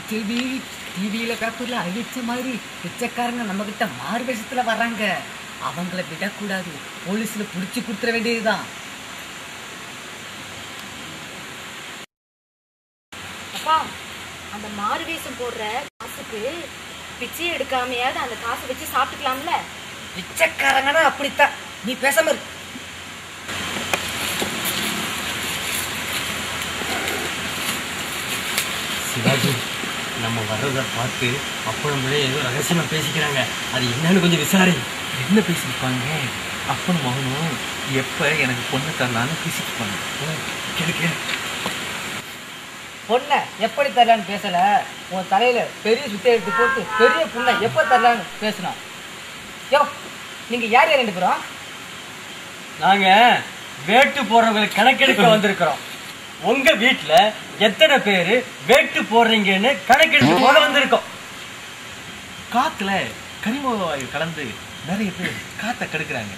செல்வி, டிவியில பேப்பர்ல அழிச்ச மாதிரி பிச்சைக்காரங்க நம்ம கிட்ட மாறு வேஷத்துல வர்றாங்க. அவங்கள விடக்கூடாது, போலீஸ்ல புடிச்சு கொடுத்துட வேண்டியதுதான். அப்பா, அந்த மாறு வேஷம் போடுற காசுக்கு பிச்சை எடுக்காமையாவது அந்த காசை வச்சு சாப்பிட்டுக்கலாம்ல. பிச்சைக்காரங்கன்னா அப்படித்தான். நீ பேசாம இரு. சிவாஜி, நம்ம வர்றதை பார்த்து அப்பளங்களே ஏதோ ரகசியமா பேசிக்கிறாங்க. அது என்னன்னு கொஞ்சம் விசாரி. என்ன பேசியிருப்பாங்க? அப்பனும் மகனும் எப்ப எனக்கு பொண்ணு தரலான்னு பேசியிருப்பாங்க. கேளுக்க பொண்ணை எப்படி தரலான்னு பேசல, உன் தலையில பெரிய சுத்த எடுத்து போட்டு பெரிய பொண்ணை எப்ப தரலான்னு பேசணும். யோ, நீங்க யார் யார் ரெண்டு பேரும்? நாங்க வேட்டு போடுறவங்களுக்கு கணக்கெடுக்க வந்திருக்கிறோம். உங்க வீட்டுல எத்தனை பேரு வேட்டு போடுறீங்கன்னு கணக்கெடுத்து போக வந்திருக்கோம். காத்துல கனிம வாயு கலந்து நிறைய பேர் காத்த கெடுக்கிறாங்க.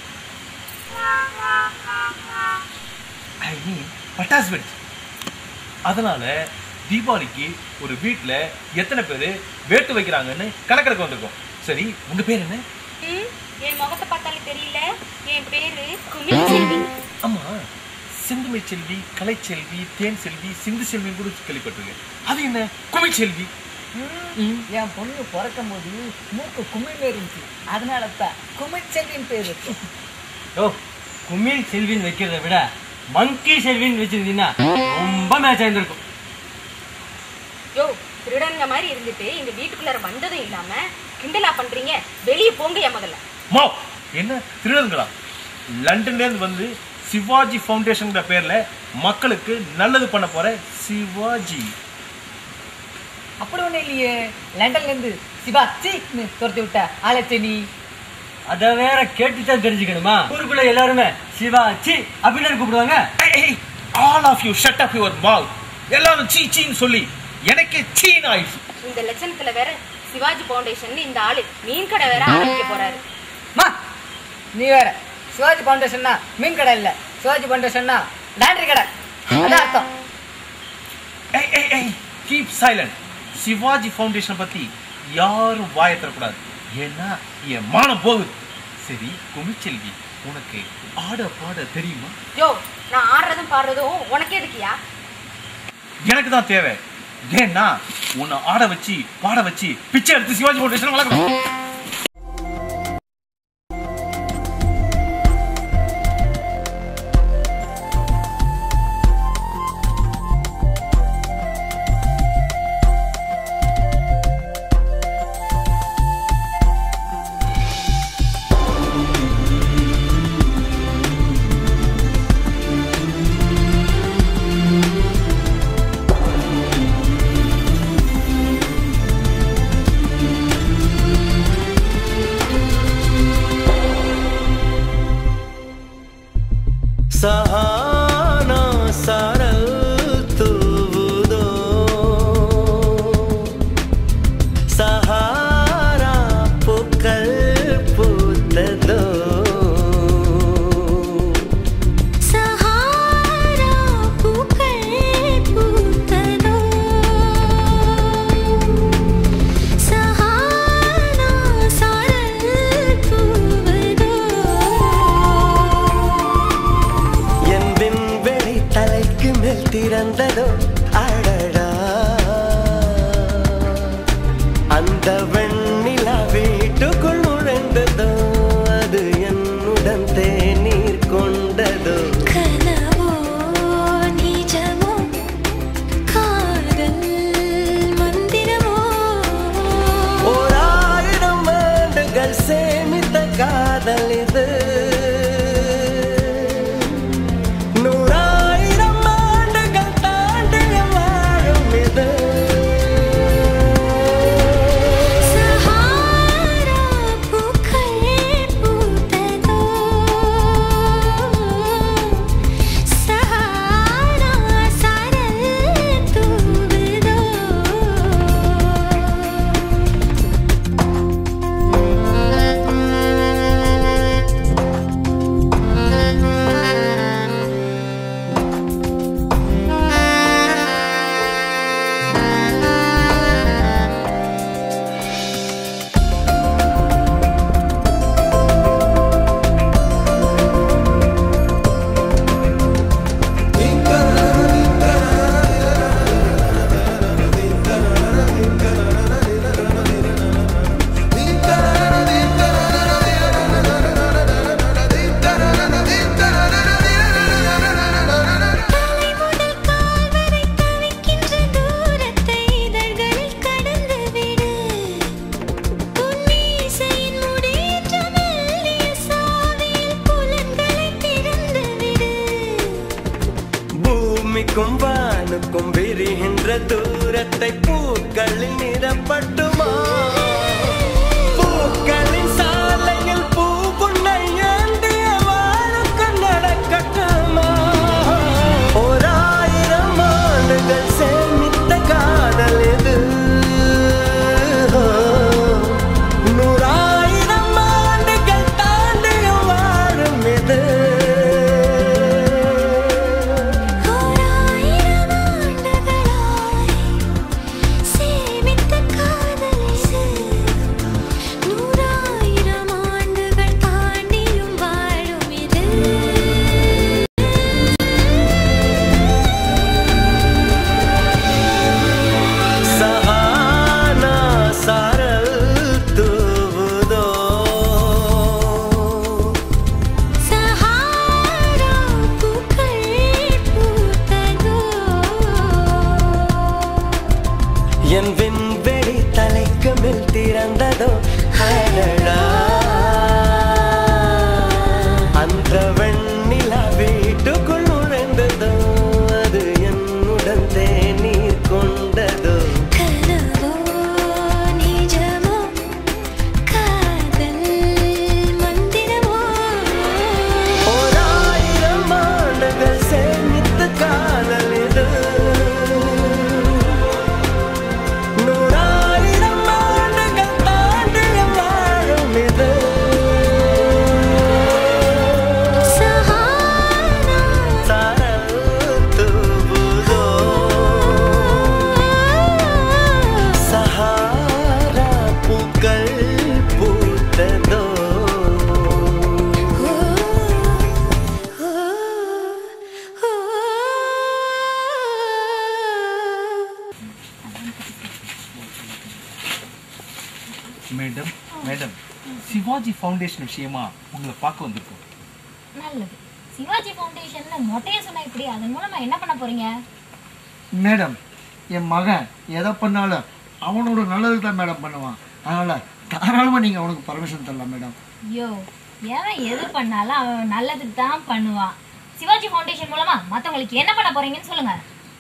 ஐ மீன் பட்டாசு வெடிச்சு. அதனால தீபாவளிக்கு ஒரு வீட்டுல எத்தனை பேரு வேட்டு வைக்கிறாங்கன்னு கணக்கெடுக்க வந்திருக்கோம். சரி, உங்க பேர் என்ன? என் முகத்தை பார்த்தாலே தெரியல. என் பேரு குமிழ்செல்வி. ஆமா, செந்துமை செல்வி, கலைச்செல்வி, தேன் செல்வி, சிந்து செல்வி கூட கேள்விப்பட்டிருக்கேன். அது என்ன குமிழ்செல்வி? என் பொண்ணு பிறக்கும் போது மூக்கு குமிழ் இருந்துச்சு, அதனால தான் குமிழ் செல்வின்னு பேர் இருக்கு. ஓ, குமிழ் செல்வின்னு வைக்கிறத விட மங்கி செல்வின்னு வச்சிருந்தீங்கன்னா ரொம்ப மேட்ச் ஆயிருந்திருக்கும். யோ, திருடங்க மாதிரி இருந்துட்டு எங்க வீட்டுக்குள்ளார வந்ததும் இல்லாம கிண்டலா பண்றீங்க. வெளியே போங்க. என் முதல்ல மா, என்ன திருடங்களா? லண்டன்ல இருந்து வந்து சிவாஜி ஃபவுண்டேஷன் பேர்ல மக்களுக்கு நல்லது பண்ண போற சிவாஜி. அப்படி ஒண்ணு இல்லையே, லண்டன்ல இருந்து சிவாஜின்னு துரத்தி விட்ட ஆளச்சே நீ. அத வேற கேட்டுதான் தெரிஞ்சுக்கணுமா? ஊருக்குள்ள எல்லாருமே சிவாஜி அப்படின்னு கூப்பிடுவாங்க. All of you shut up your mouth. எல்லாரும் சீ சீன்னு சொல்லி எனக்கே சீன் ஆயிடுச்சு. இந்த லட்சணத்துல வேற சிவாஜி ஃபவுண்டேஷன் இந்த ஆளு மீன் கடை வேற ஆரம்பிக்க போறாரு. மா, நீ வேற. சிவாஜி ஃபவுண்டேஷன்னா மீன் கடை இல்ல, சிவாஜி ஃபவுண்டேஷன்னா லாண்டரி கடை. அதான் அர்த்தம். Keep silent. சிவாஜி ஃபவுண்டேஷன் பத்தி யாரும் வாயை தரக்கூடாது, ஏன்னா என் மானம் போகுது. சரி குமிழ்செல்வி, உனக்கு ஆட பாட தெரியுமா? யோ, நான் ஆடுறதும் பாடுறதும் உனக்கே இருக்கியா? எனக்கு தான் தேவை. ஏன்னா உன்னை ஆட வச்சு பாட வச்சு பிச்சை எடுத்து சிவாஜி ஃபவுண்டேஷன் வளர்க்கணும். सहाना सारल तूवुदो सहारा पुकल पुतदो सहारा पुकल पुतदो सहारा सारल तूवुदो தலைக்கு மேல் திறந்ததோ அடடா, அந்த வெண்ணிலா வீட்டுக்குள் நுழைந்ததோ, அது என்னுடன் தேநீர் கொண்டதோ. கனவோ நிஜமோ காதல் மந்திரமோ, 1000 ஆண்டுகள் சேமித்த காதல் இது. सहारा பூமிக்கும் வானுக்கும் விரிகின்ற தூரத்தை பூக்களில் நிரப்பட்டுமா பூக்களின் சாலையில் பூ புன்னை ஏந்திய வாழுக்கு நடக்கட்டுமா 1000 ஆண்டுகள் சேமித்த காதல் எது 100,000 ஆண்டுகள் தாண்டியும் வாழும் எது என் விண்வெளி தலைக்கு மேல் திறந்ததோ அடடா அந்த வெண்ணிலா வீட்டுக்குள் நுழைந்ததோ அது என்னுடன் தேநீர் கொண்டதோ கனவோ நிஜமோ காதல் மந்திரமோ 1000 ஆண்டுகள் சேமித்த காதல் இது 100,000 ஆண்டுகள் தாண்டியும் வாழும் இது சஹாரா சாரல் தூவுதோ சஹாரா பூக்கள் பூத்ததோ மேடம் மேடம் சிவாஜி ஃபவுண்டேஷன் விஷயமா உங்களை பார்க்க வந்திருக்கோம். நல்லது. சிவாஜி ஃபவுண்டேஷன்ல மொட்டைய சொன்னா இப்படி அதன் மூலமா என்ன பண்ண போறீங்க? மேடம் என் மகன் எதை பண்ணாலும் அவனோட நல்லதுக்கு தான் மேடம் பண்ணுவான். அதனால தாராளமா நீங்க அவனுக்கு பர்மிஷன் தரலாம் மேடம். ஐயோ, எவன் எது பண்ணாலும் அவன் நல்லதுக்கு தான் பண்ணுவான். சிவாஜி ஃபவுண்டேஷன் மூலமா மத்தவங்களுக்கு என்ன பண்ண போறீங்கன்னு சொல்லுங்க.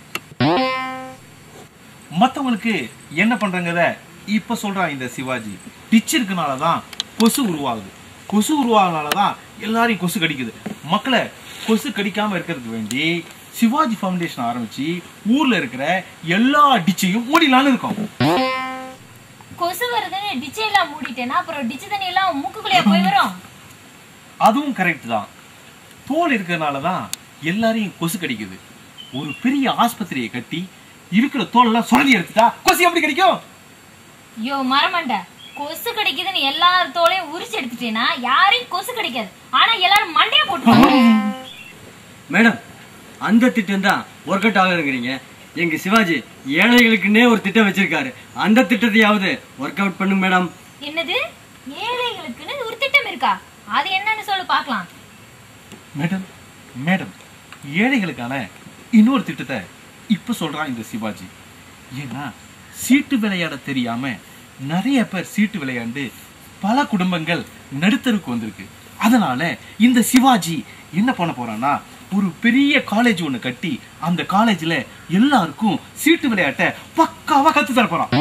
மற்றவங்களுக்கு என்ன பண்றாங்கத இப்ப சொல்றான் இந்த சிவாஜி. டிச் இருக்கனால தான் கொசு உருவாகுது. கொசு உருவாகனால தான் எல்லாரையும் கொசு கடிக்குது. மக்களை கொசு கடிக்காம இருக்கிறதுக்கு வேண்டி சிவாஜி ஃபவுண்டேஷன் ஆரம்பிச்சு ஊர்ல இருக்கிற எல்லா டிச்சையும் மூடிலான்னு இருக்கோம். கொசு வருதுன்னு டிச்சை எல்லாம் மூடிட்டேன்னா அப்புறம் டிச்சு தண்ணி எல்லாம் மூக்குக்குள்ளேயே போய் வரும். அதுவும் கரெக்ட் தான். தோல் இருக்கிறதுனால தான் எல்லாரையும் கொசு கடிக்குது. ஒரு பெரிய ஆஸ்பத்திரியை கட்டி இருக்கிற தோல் எல்லாம் சுரண்டி எடுத்துட்டா கொசு எப்படி கடிக்கும்? ஐயோ மரமண்ட, கொசு கடிக்குதுன்னு எல்லார் தோலையும் உரிச்சு எடுத்துட்டேன்னா யாரையும் கொசு கடிக்காது. ஆனா எல்லாரும் மண்டையை போட்டு மேடம், அந்த திட்டம் தான் ஒர்க் அவுட் ஆகுதுங்கிறீங்க. எங்க சிவாஜி ஏழைகளுக்குன்னே ஒரு திட்டம் வச்சிருக்காரு. அந்த திட்டத்தையாவது ஒர்க் அவுட் பண்ணுங்க மேடம். என்னது, ஏழைகளுக்குன்னு ஒரு திட்டம் இருக்கா? அது என்னன்னு சொல்லு பார்க்கலாம். மேடம் மேடம் ஏழைகளுக்கான இன்னொரு திட்டத்தை இப்ப சொல்றான் இந்த சிவாஜி. ஏன்னா சீட்டு விளையாட தெரியாம நிறைய பேர் சீட்டு விளையாண்டு பல குடும்பங்கள் நடுத்தருக்கு வந்திருக்கு. அதனால இந்த சிவாஜி என்ன பண்ண போறான்னா ஒரு பெரிய காலேஜ் ஒண்ணு கட்டி அந்த காலேஜ்ல எல்லாருக்கும் சீட்டு விளையாட்ட பக்காவா கத்து தர போறான்.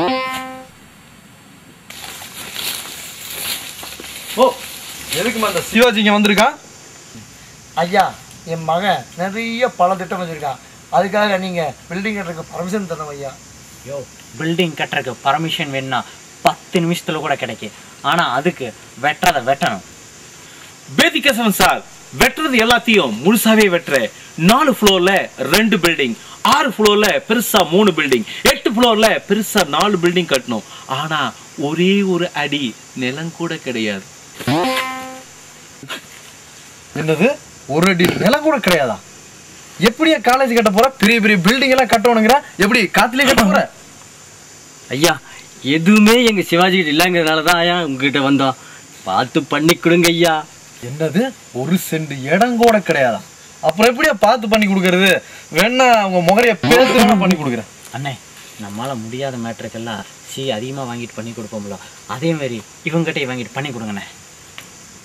ஓ, எதுக்குமா அந்த சிவாஜி இங்க வந்திருக்கான்? ஐயா என் மகன் நிறைய பல திட்டம் வச்சிருக்கான். அதுக்காக நீங்க பில்டிங் கட்டுறதுக்கு பர்மிஷன் தரணும் ஐயா. யோ, பில்டிங் கட்டுறதுக்கு பர்மிஷன் வேணும்னா 10 நிமிஷத்துல கூட கிடைக்கும். ஆனா அதுக்கு வெட்டுறதை வெட்டணும். பேதிகேசவன் சார் வெட்டுறது எல்லாத்தையும் முழுசாவே வெட்டுற 4 ஃப்ளோர்ல 2 பில்டிங், 6 ஃப்ளோர்ல பெருசா 3 பில்டிங், 8 ஃப்ளோர்ல பெருசா 4 பில்டிங் கட்டணும். ஆனா ஒரே ஒரு அடி நிலம் கூட கிடையாது. என்னது, ஒரு அடி நிலம் கூட கிடையாதா? எப்படியா காலேஜ் கட்ட போற? பெரிய பெரிய பில்டிங் எல்லாம் கட்டணுங்கிற, எப்படி காத்திலே கட்ட போற? ஐயா, எதுவுமே எங்க சிவாஜி கிட்ட இல்லைங்கிறதுனால தான் ஐயா உங்ககிட்ட வந்தோம். பார்த்து பண்ணி கொடுங்க ஐயா. என்னது, ஒரு சென்ட் இடம் கூட கிடையாதா? அப்புறம் எப்படியா பார்த்து பண்ணி கொடுக்கறது? வேணா அவங்க முகரைய பேச பண்ணி கொடுக்குறேன். அண்ணே, நம்மளால முடியாத மேட்டருக்கெல்லாம் அதிகமா வாங்கிட்டு பண்ணி கொடுப்போம்ல, அதே மாதிரி இவங்ககிட்ட வாங்கிட்டு பண்ணி கொடுங்கண்ணே.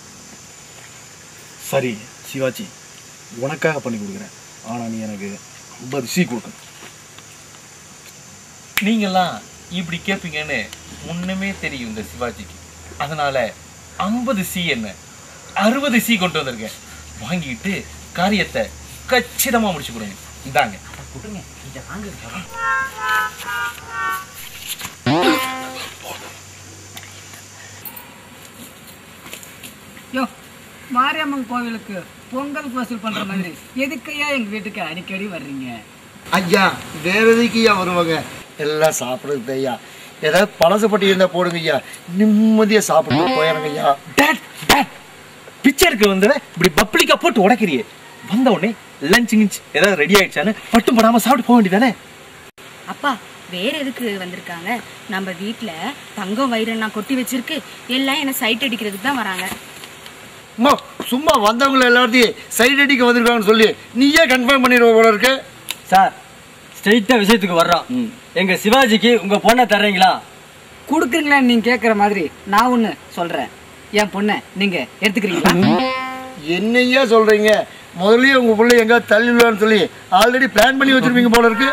சரி சிவாஜி, உனக்காக பண்ணி கொடுக்குறேன். ஆனா நீ எனக்கு 50 சி கொடுக்கணும். நீங்கெல்லாம் இப்படி கேட்பீங்கன்னு முன்னமே தெரியும் இந்த சிவாஜிக்கு. அதனால 50 சி என்ன 60 சி கொண்டு வந்திருக்கேன். வாங்கிட்டு காரியத்தை கச்சிதமா முடிச்சு கொடுங்க. இந்தாங்க. கொடுங்க, இதை வாங்க. யோ, மாரியம்மன் கோவிலுக்கு பொங்கல் வசூல் பண்ற மாதிரி எதுக்கையா எங்க வீட்டுக்கு அடிக்கடி வர்றீங்க? ஐயா வேற எதுக்கு ஐயா வருவாங்க? எல்லாம் சாப்பிடுறது ஐயா. ஏதாவது பழசப்பட்டி இருந்தா போடுங்க ஐயா, நிம்மதியா சாப்பிட்டு போயிடுங்க ஐயா. டாட் டாட் பிச்சை எடுக்க வந்தவன் இப்படி பப்ளிக்கா போட்டு உடைக்கிறியே. வந்த உடனே லஞ்ச் கிஞ்ச் ஏதாவது ரெடி ஆயிடுச்சான்னு பட்டும் படாம சாப்பிட்டு போக வேண்டியதானே? அப்பா வேற எதுக்கு வந்திருக்காங்க? நம்ம வீட்டுல தங்கம் வைரம் நான் கொட்டி வச்சிருக்கு, எல்லாம் என்ன சைட் அடிக்கிறதுக்கு தான் வராங்க. அம்மா சும்மா வந்தவங்களை எல்லாத்தையும் சைட் அடிக்க வந்திருக்காங்கன்னு சொல்லி நீயே கன்ஃபார்ம் பண்ணிடுவ போல இருக்கு. சார், ஸ்ட்ரெயிட்டா விஷயத்துக்கு வர்றோம். எங்க சிவாஜிக்கு உங்க பொண்ணை தர்றீங்களா? கொடுக்குறீங்களான்னு நீங்க கேட்குற மாதிரி நான் ஒன்று சொல்றேன். என் பொண்ணை நீங்க எடுத்துக்கிறீங்களா? என்னையா சொல்றீங்க? முதல்லயே உங்க பிள்ளை எங்க தள்ளிடலான்னு சொல்லி ஆல்ரெடி பிளான் பண்ணி வச்சிருப்பீங்க போல இருக்கு.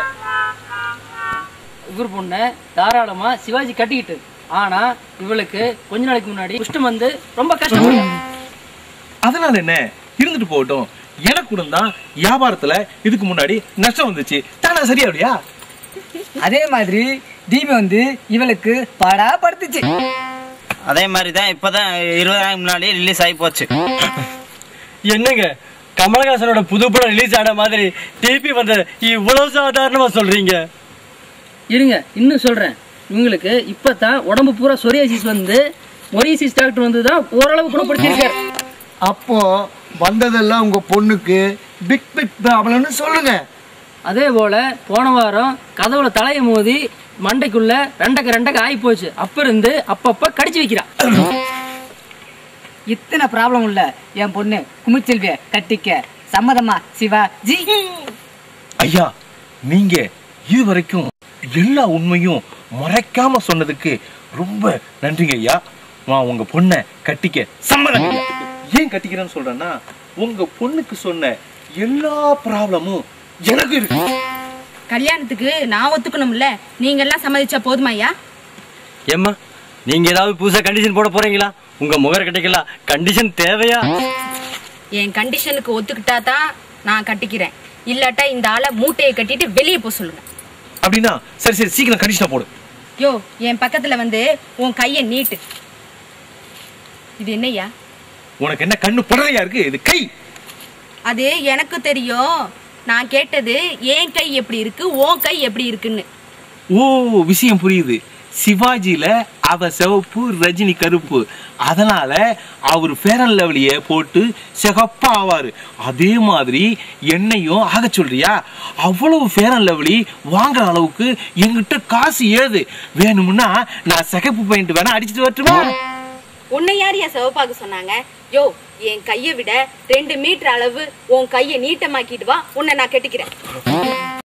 இவர் பொண்ணை தாராளமா சிவாஜி கட்டிக்கிட்டு, ஆனா இவளுக்கு கொஞ்ச நாளைக்கு முன்னாடி குஷ்டம் வந்து ரொம்ப கஷ்டம். அதனால என்ன, இருந்துட்டு போகட்டும். எனக்கு கூட தான் வியாபாரத்துல இதுக்கு முன்னாடி நஷ்டம் வந்துச்சு. தானா சரியா அப்படியா? அதே மாதிரி தீபி வந்து இவளுக்கு படா படுத்துச்சு. அதே மாதிரி தான் இப்பதான் 20 நாளைக்கு முன்னாடி ரிலீஸ் ஆகி போச்சு. என்னங்க கமலஹாசனோட புது படம் ரிலீஸ் ஆன மாதிரி டிபி வந்த இவ்வளவு சாதாரணமா சொல்றீங்க? இருங்க இன்னும் சொல்றேன். இவங்களுக்கு இப்பதான் உடம்பு பூரா சொரியாசிஸ் வந்து மொரியாசிஸ் டாக்டர் வந்து தான் ஓரளவு குணப்படுத்தியிருக்காரு. அப்போ வந்ததெல்லாம் உங்க பொண்ணுக்கு பிக் பிக் ப்ராப்ளம்னு சொல்லுங்க. அதே போல போன வாரம் கதவுல தலையை மோதி மண்டைக்குள்ள ரெண்டக்க ஆகி போச்சு. அப்ப இருந்து அப்பப்ப கடிச்சு வைக்கிறா. இத்தனை ப்ராப்ளம் உள்ள என் பொண்ணு குமிச்செல்விய கட்டிக்க சம்மதமா சிவாஜி? ஐயா, நீங்க இதுவரைக்கும் எல்லா உண்மையும் மறைக்காம சொன்னதுக்கு ரொம்ப நன்றிங்க ஐயா. நான் உங்க பொண்ணை கட்டிக்க சம்மதம். ஏன் கட்டிக்கிறேன்னு சொல்றேன்னா, உங்க பொண்ணுக்கு சொன்ன எல்லா ப்ராப்ளமும் எனக்கு இருக்கு. கல்யாணத்துக்கு நான் ஒத்துக்கணும்ல, நீங்க எல்லாம் சம்மதிச்சா போதுமா ஐயா? ஏம்மா, நீங்க ஏதாவது புதுசா கண்டிஷன் போட போறீங்களா? உங்க முகர கட்டிக்கலாம் கண்டிஷன் தேவையா? என் கண்டிஷனுக்கு ஒத்துக்கிட்டா தான் நான் கட்டிக்கிறேன். இல்லாட்டா இந்த ஆளை மூட்டையை கட்டிட்டு வெளியே போக சொல்லுங்க. அப்படின்னா சரி சரி, சீக்கிரம் கண்டிஷனா போடு. யோ, என் பக்கத்துல வந்து உன் கையை நீட்டு. இது என்னய்யா? உனக்கு என்ன கண்ணு படலையா இருக்கு? இது கை. அது எனக்கு தெரியும். நான் கேட்டது என் கை எப்படி இருக்கு, உன் கை எப்படி இருக்குன்னு. ஓ, விஷயம் புரியுது. சிவாஜில அவ சிவப்பு, ரஜினி கருப்பு. அதனால அவர் ஃபேர் அண்ட் லவ்லிய போட்டு சிகப்பா ஆவாரு. அதே மாதிரி என்னையும் ஆக சொல்றியா? அவ்வளவு ஃபேர் அண்ட் லவ்லி வாங்குற அளவுக்கு என்கிட்ட காசு ஏது. வேணும்னா நான் சிகப்பு பெயிண்ட் வேணா அடிச்சுட்டு வரட்டுமா? உன்னை யார் என் சிவப்பாக சொன்னாங்க? யோ, என் கையை விட 2 மீட்டர் அளவு உன் கையை நீட்டமாக்கிட்டு வா, உன்னை நான் கட்டிக்கிறேன்.